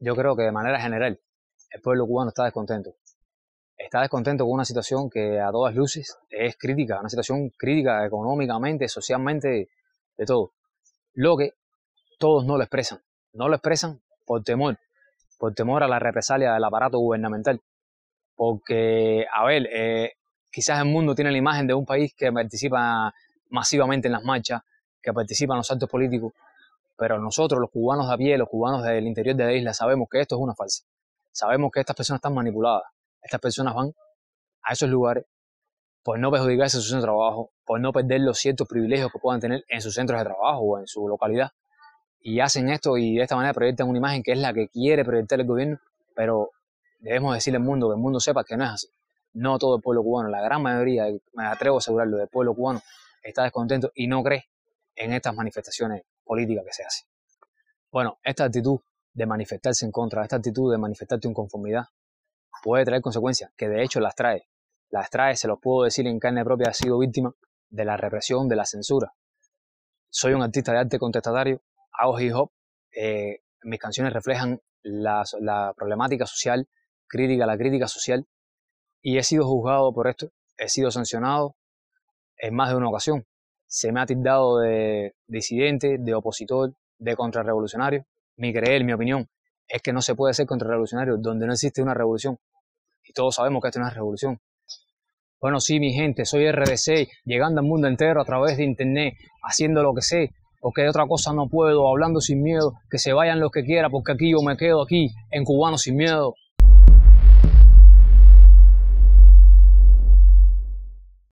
Yo creo que de manera general el pueblo cubano está descontento. Está descontento con una situación que a todas luces es crítica, una situación crítica económicamente, socialmente, de todo. Lo que todos no lo expresan. No lo expresan por temor a la represalia del aparato gubernamental. Porque, a ver, quizás el mundo tiene la imagen de un país que participa masivamente en las marchas, que participa en los actos políticos, pero nosotros, los cubanos de a pie, los cubanos del interior de la isla, sabemos que esto es una farsa. Sabemos que estas personas están manipuladas. Estas personas van a esos lugares por no perjudicarse en su centro de trabajo, por no perder los ciertos privilegios que puedan tener en sus centros de trabajo o en su localidad. Y hacen esto y de esta manera proyectan una imagen que es la que quiere proyectar el gobierno, pero debemos decirle al mundo, que el mundo sepa que no es así. No todo el pueblo cubano, la gran mayoría, me atrevo a asegurarlo, del pueblo cubano está descontento y no cree en estas manifestaciones políticas que se hacen. Bueno, esta actitud de manifestarse en contra, esta actitud de manifestarte en conformidad, puede traer consecuencias, que de hecho las trae. Las trae, se los puedo decir en carne propia, he sido víctima de la represión, de la censura. Soy un artista de arte contestatario, hago hip hop, mis canciones reflejan la problemática social, la crítica social, y he sido juzgado por esto, he sido sancionado en más de una ocasión. Se me ha tildado de disidente, de opositor, de contrarrevolucionario. Mi creer, mi opinión, es que no se puede ser contrarrevolucionario donde no existe una revolución. Y todos sabemos que esto no es revolución. Bueno, sí, mi gente, soy RDC, llegando al mundo entero a través de internet, haciendo lo que sé, porque de otra cosa no puedo, hablando sin miedo, que se vayan los que quieran, porque aquí yo me quedo aquí, en Cubano Sin Miedo.